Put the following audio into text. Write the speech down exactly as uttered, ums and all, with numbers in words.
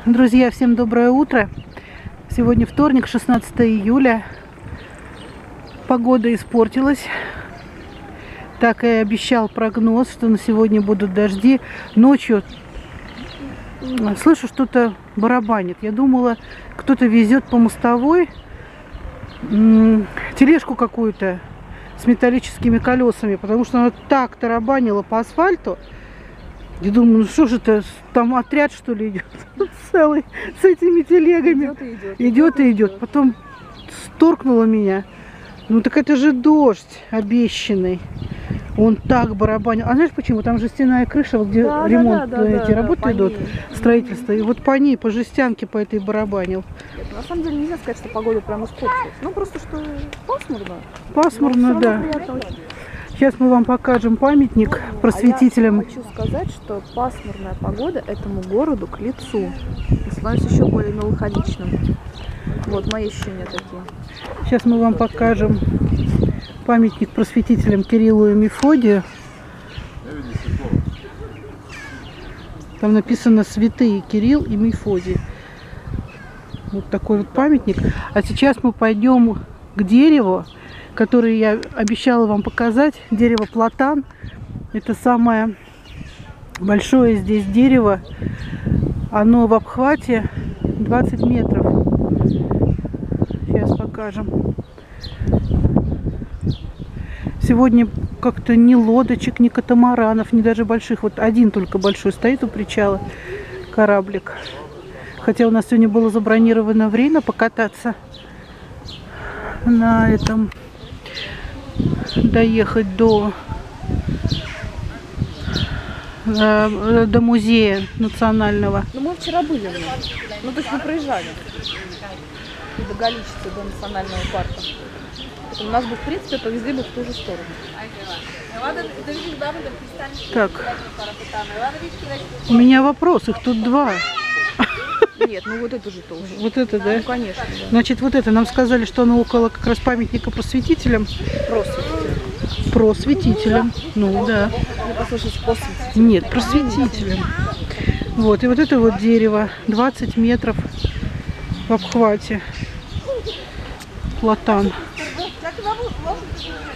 Друзья, всем доброе утро. Сегодня вторник, шестнадцатое июля. Погода испортилась. Так и обещал прогноз, что на сегодня будут дожди. Ночью слышу, что-то барабанит. Я думала, кто-то везет по мостовой тележку какую-то с металлическими колесами, потому что она так тарабанила по асфальту. Я думаю, ну что же это, там отряд что ли идет целый с этими телегами. Идет и идет. Идет и идет. Потом сторкнуло меня. Ну так это же дождь обещанный. Он так барабанил. А знаешь почему? Там жестяная крыша, вот где да, ремонт, да, да, эти да, работы да, идут, строительство. И вот по ней, по жестянке, по этой барабанил. Нет, на самом деле нельзя сказать, что погода прям испортилась. Ну просто что пасмурно. Пасмурно, да. Сейчас мы вам покажем памятник просветителям. А я хочу сказать, что пасмурная погода этому городу к лицу. И становится еще более меланхоличным. Вот мои ощущения такие. Сейчас мы вам покажем памятник просветителям Кириллу и Мефодию. Там написано «Святые Кирилл и Мефодий». Вот такой вот памятник. А сейчас мы пойдем к дереву, который я обещала вам показать. Дерево платан. Это самое большое здесь дерево. Оно в обхвате двадцать метров. Сейчас покажем. Сегодня как-то ни лодочек, ни катамаранов, ни даже больших. Вот один только большой стоит у причала кораблик. Хотя у нас сегодня было забронировано время покататься на этом, доехать до, до музея национального. Ну мы вчера были, ну то есть мы проезжали до Галичицы, до национального парка. У нас бы, в принципе, повезли бы в ту же сторону. Так, у меня вопрос, их тут два. Нет, ну вот это же тоже. Вот это, да? Ну, конечно, да. Значит, вот это, нам сказали, что оно около как раз памятника просветителям. Просветителям. Просветителям. Ну, да. Не послушайте, просветителям. Нет, просветителям. Вот, и вот это вот дерево, двадцать метров в обхвате. Платан.